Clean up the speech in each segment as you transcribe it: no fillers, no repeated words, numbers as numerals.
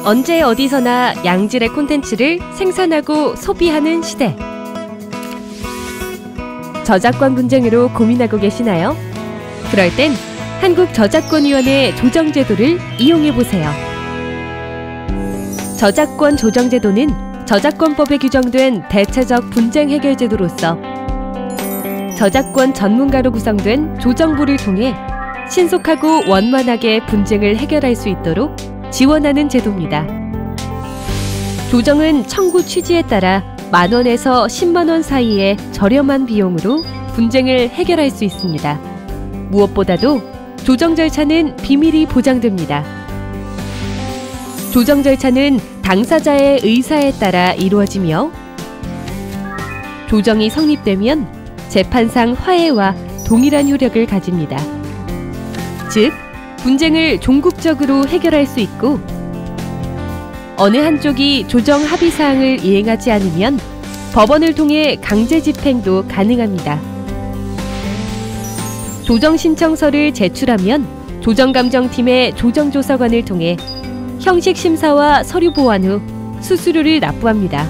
언제 어디서나 양질의 콘텐츠를 생산하고 소비하는 시대. 저작권 분쟁으로 고민하고 계시나요? 그럴 땐 한국저작권위원회 조정제도를 이용해보세요. 저작권 조정제도는 저작권법에 규정된 대체적 분쟁 해결 제도로서 저작권 전문가로 구성된 조정부를 통해 신속하고 원만하게 분쟁을 해결할 수 있도록 지원하는 제도입니다. 조정은 청구 취지에 따라 만원에서 10만원 사이의 저렴한 비용으로 분쟁을 해결할 수 있습니다. 무엇보다도 조정 절차는 비밀이 보장됩니다. 조정 절차는 당사자의 의사에 따라 이루어지며 조정이 성립되면 재판상 화해와 동일한 효력을 가집니다. 즉, 분쟁을 종국적으로 해결할 수 있고 어느 한쪽이 조정 합의사항을 이행하지 않으면 법원을 통해 강제 집행도 가능합니다. 조정 신청서를 제출하면 조정감정팀의 조정조사관을 통해 형식 심사와 서류 보완 후 수수료를 납부합니다.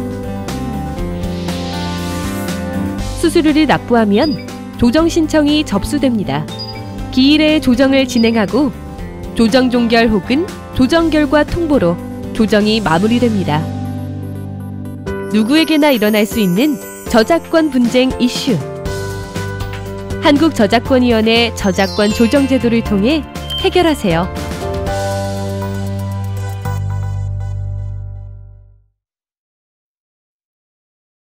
수수료를 납부하면 조정 신청이 접수됩니다. 기일에 조정을 진행하고 조정 종결 혹은 조정 결과 통보로 조정이 마무리됩니다. 누구에게나 일어날 수 있는 저작권 분쟁 이슈. 한국저작권위원회 저작권 조정제도를 통해 해결하세요.